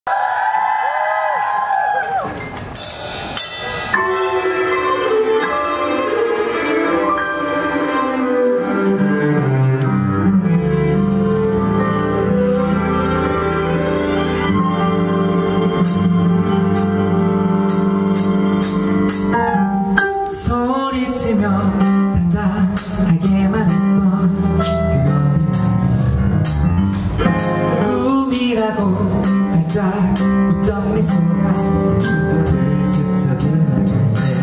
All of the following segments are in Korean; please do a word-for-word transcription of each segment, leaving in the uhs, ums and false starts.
소리치며 당당하게만 했던 그 어린아이 꿈이라고 활짝 웃던 미소가 눈을 스쳐 지나갈 때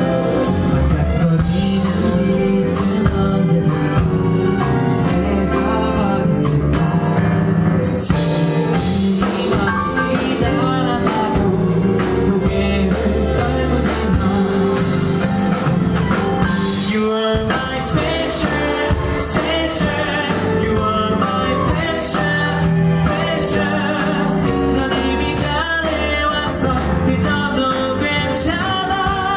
반짝거리는 빛은 언제부터 희미해져버렸을까. 끊임없이 달아나고 고개를 떨구잖아. You are my special, special. You are my precious, precious. 넌 이미 잘해왔어. 늦어도 괜찮아.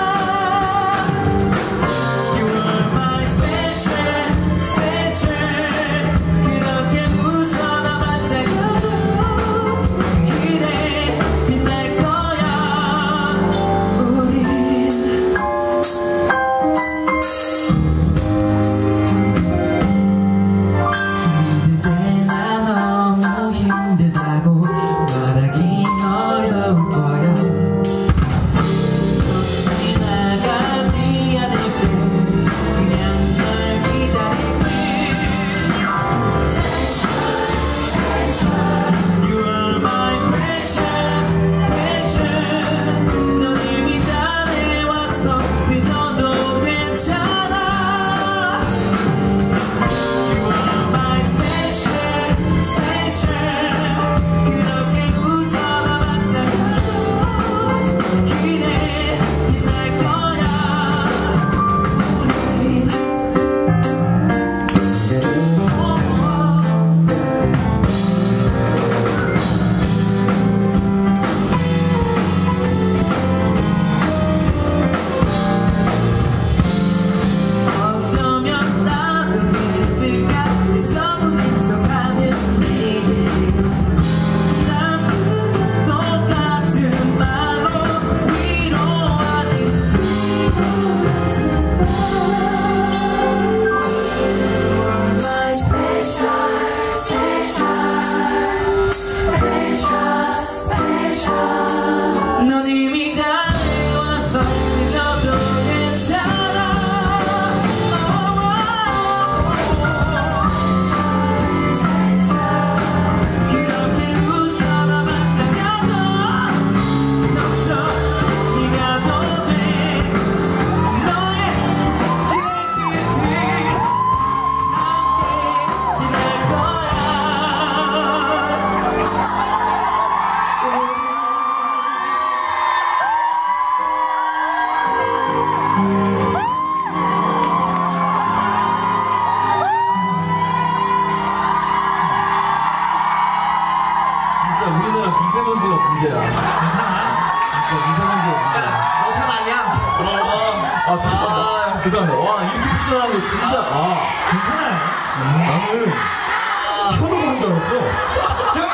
You are my special, special. 그렇게 웃어나 반짝여도 기대 빛날 거야. 우린 너무 힘들다고 말하긴 어려울 거야. 곧 지나가지 않을게. 그냥 널 기다릴게. You are my precious, precious. 넌 이미 잘해왔어. 늦어도 괜찮아. You are my special, special. 그렇게 웃어나 반짝여도 기대 빛날 거야. 우린 어쩌면 나도 그랬을까. 애써 부린 척하는 내게 난 똑같은 말로 위로하는 My special, special, precious, special. 넌 이미 잘해왔어. 늦어도 괜찮아. 그렇게 웃어나 반짝여도 서서 네가 더 돼. 너의 길 끝을 함께 빛날 거야. 진짜 우리나라 미세먼지가 문제야. 괜찮아? 진짜 미세먼지가 문제야. 못한 아니야? 아, 죄송합니다. 죄송합니다. 와, 이렇게 픽스하는 거 진짜. 아, 괜찮아요. 나는 현우가 한 줄 알았어.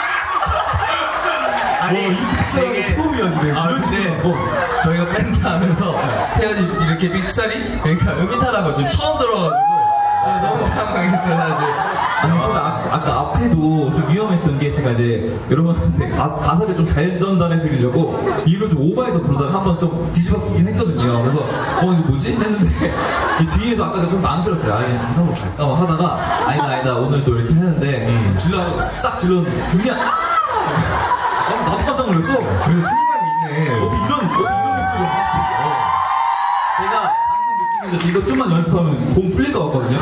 와, 이렇게 픽스하는 게 처음이었는데. 아, 근데 저희가 밴드 하면서 태연이 이렇게 삑사리? 그러니까 음이탈한 지금 처음 들어가지고 너무 당황했어요, 사실. 아니, 사실 아, 아까 앞에도 좀 위험했던 게 제가 이제 여러분한테 가, 가사를 좀 잘 전달해 드리려고 이걸 좀 오버해서 부르다가 한번 좀 뒤집어쓰긴 했거든요. 그래서 어 이거 뭐지? 했는데 이 뒤에서 아까 좀 망설였어요. 아, 가사로 갈까 뭐 하다가 아니다 아니다 오늘 또 이렇게 했는데 음. 질러 싹 질렀는데 그냥 아! 아! 나도 깜짝 놀랐어. 그래도 생각이 있네. 어떻게 이런 어떻게 이런 목소리가 나왔지? 어. 제가 방금 느끼는데 이거 좀만 연습하면 공 풀릴 것 같거든요.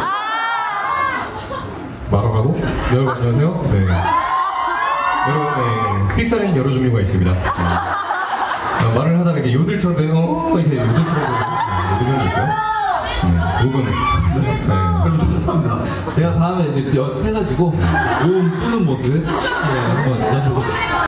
말하라고? 여러분 안녕하세요. 네. 여러분, 네. 픽사리는 여러 종류가 있습니다. 네. 어, 말을 하다가 이렇게 요들처럼 되는, 어, 이렇게 요들처럼 되는 요들이 있고요. 네. 녹음. 네. 그럼 죄송합니다. 제가 다음에 이제 연습해가지고 고음 뚫는 모습 예, 한번 연습해볼게요.